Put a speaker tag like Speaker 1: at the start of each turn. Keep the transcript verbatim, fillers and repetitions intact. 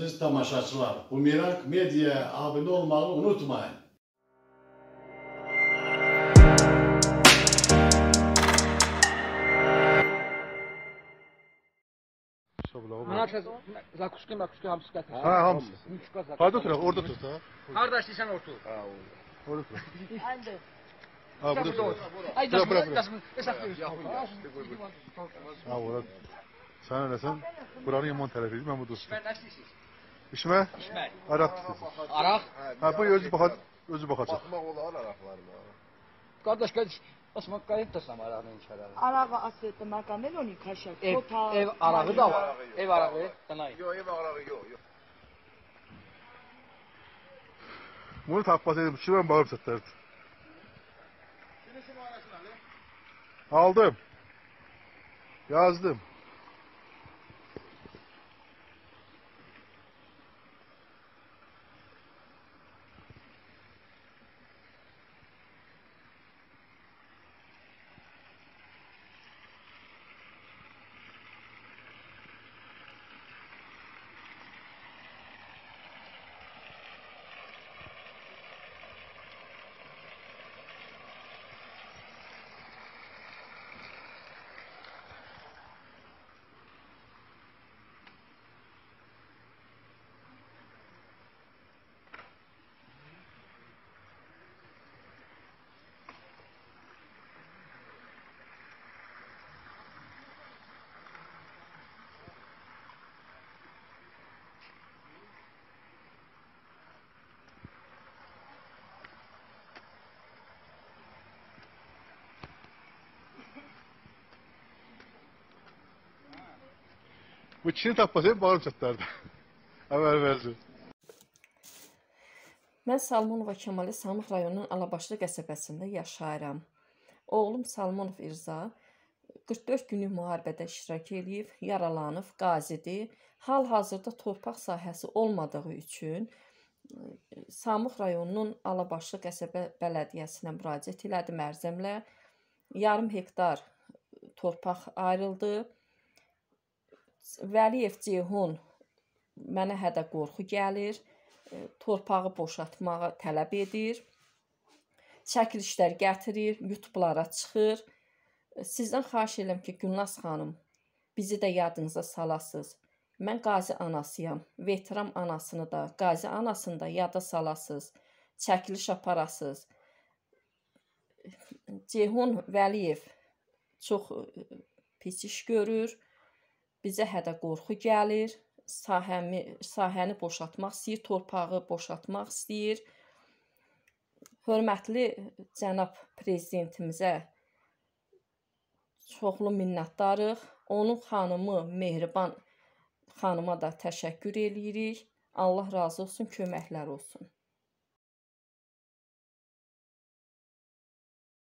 Speaker 1: Aziz tamaşaçılar, Bumerang Medya'ya abone olmayı unutmayın.
Speaker 2: Münakaşa, zakuşki makuşki hamısı gətir.
Speaker 3: Ha, hamısı.
Speaker 2: Müşka zakuşki.
Speaker 3: Harda oturaq, orada otur da.
Speaker 2: Harda istəyirsən otur.
Speaker 3: Ha, orada. Orada otur.
Speaker 2: Ayndə.
Speaker 3: Ha, burada otur.
Speaker 2: Ay,
Speaker 3: Bura, bura,
Speaker 2: dasmı,
Speaker 3: bura.
Speaker 2: dasmı, hesab verirsən.
Speaker 3: Ha, orada. Sən eləsən, buranın yaman tərəfi idi, mən burada oturum.
Speaker 2: İşmə nə istəyirsiniz?
Speaker 3: İşmə?
Speaker 2: İşmək.
Speaker 3: Araq istəyirsən.
Speaker 2: Araq?
Speaker 3: Ha, bu özü baxacaq, özü baxacaq.
Speaker 4: Baxmaq olar araqlarına.
Speaker 2: Qardaş, qardaş, basmaq qayıt da sam arağını içərə.
Speaker 5: Arağı asıtı makameloni kaşar.
Speaker 2: Ev, ev arağı da var. Ev arağı, danay.
Speaker 4: Yox, ev arağı yox, yox.
Speaker 3: Bunu tapmasaydım, şu ben bağırıp satlardı. Aldım. Yazdım. Bu kişini tapmasaydım bağırıp satlardı. Haber verdi.
Speaker 6: Mən Salmonova Kəmalə Samux rayonunun Alabaşlı qəsəbəsində yaşayıram. Oğlum Salmonov İrza qırx dörd günlük müharibədə iştirak edib, yaralanıb, qazidir. Hal-hazırda torpaq sahəsi olmadığı üçün Samux rayonunun Alabaşlı qəsəbə bələdiyyəsinə müraciət elədim ərzəmlə. Yarım hektar torpaq ayrıldı. Vəliyev Ceyhun mənə hədə qorxu gəlir, torpağı boşaltmağı tələb edir, çəkilişlər gətirir, YouTube-lara çıxır. Sizdən xahiş edirəm ki, Gülnaz xanım, bizi də yadınıza salasınız. Mən qazi anasıyam, veteran anasını da, qazi anasını da yada salasınız, çəkiliş aparasınız. Ceyhun Vəliyev çox pis iş görür. Bizə hədə qorxu gəlir, sahəmi, sahəni boşaltmaq istəyir, torpağı boşaltmaq istəyir. Hörmətli cənab prezidentimizə çoxlu minnətdarıq. Onun xanımı Mehriban xanıma da təşəkkür eləyirik. Allah razı olsun, köməklər olsun.